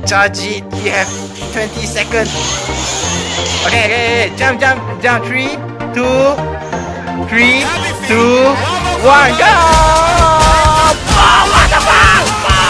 Charge it. You have 20 seconds. Okay. Jump. 3, 2, 1, go! Oh, what the fuck?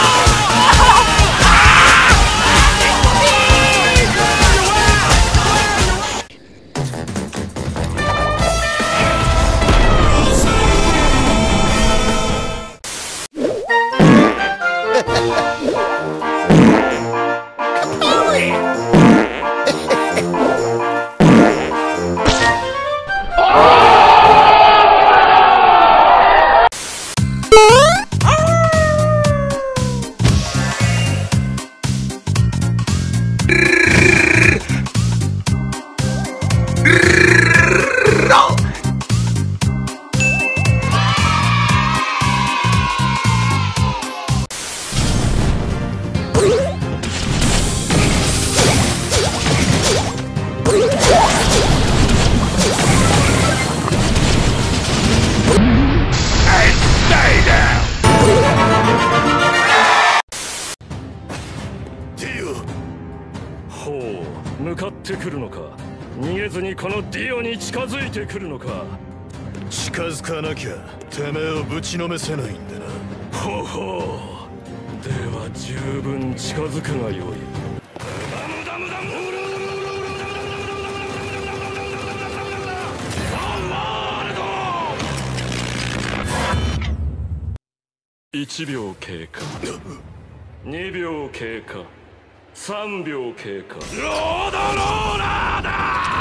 ほう、向かってくるのか。逃げずにこのディオに近づいてくるのか。 近づかなきゃてめえをぶちのめせないんでな。 ほうほう。では十分近づくがよい。1秒経過、2秒経過、3秒経過。ロードローラーだ。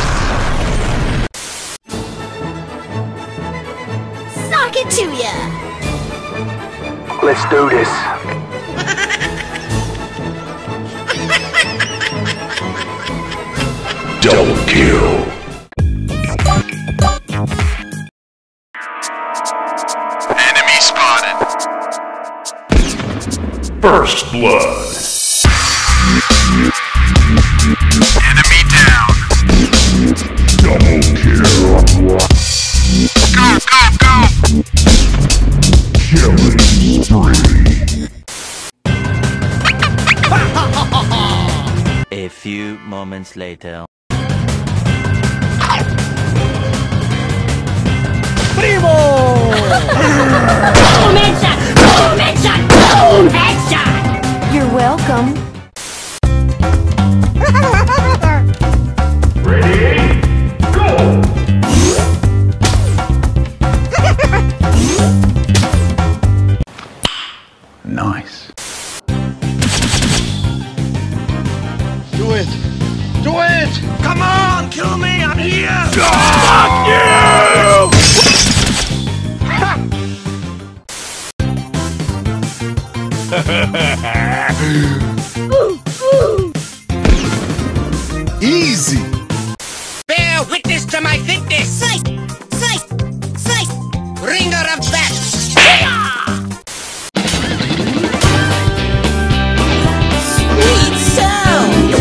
Sock it to ya. Let's do this. Double kill. Enemy spotted. First blood. Enemy down. Double kill. Go. Killing spree. A few moments later. Primo! Boom headshot! Boom headshot! You're welcome. Ready? Go! Nice. Do it! Come on, kill me! I'm here! Fuck you! Easy! Bear witness to my fitness! Slice! Ringer of that! Sweet sound!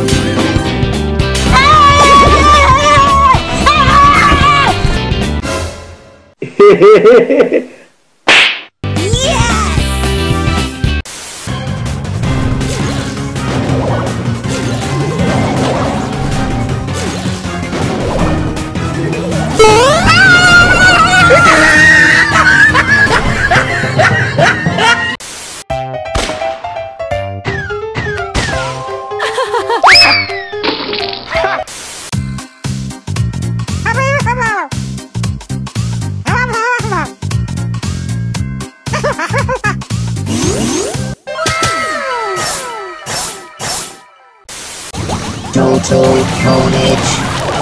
Total carnage.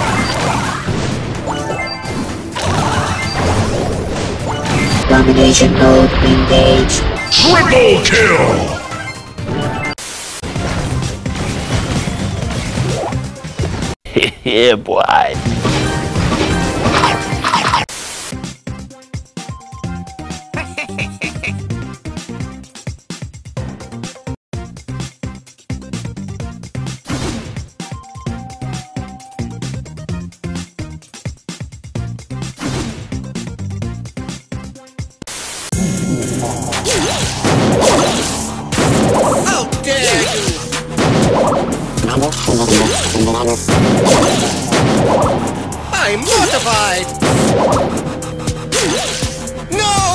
Domination mode engaged. Triple kill! Yeah, boy. How dare you! I'm mortified! No!